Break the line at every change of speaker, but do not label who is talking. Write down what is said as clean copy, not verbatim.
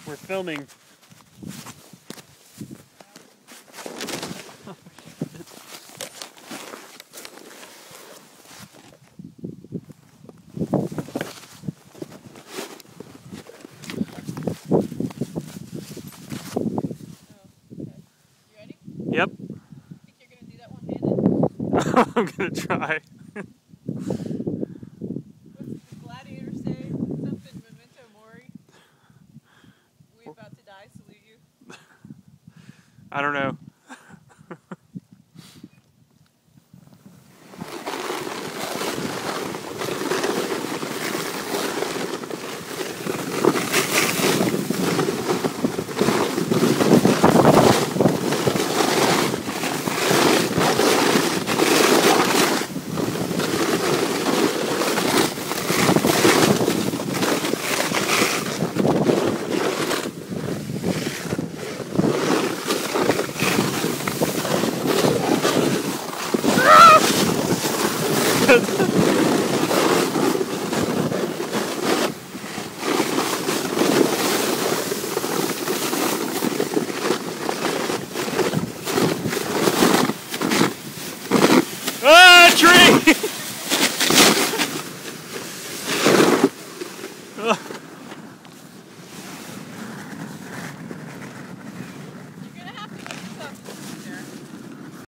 We're filming. Yep.
Think you're gonna do that one-handed?
I'm gonna try.
What's the gladiator say? Something memento mori? We about to die, salute you.
I don't know.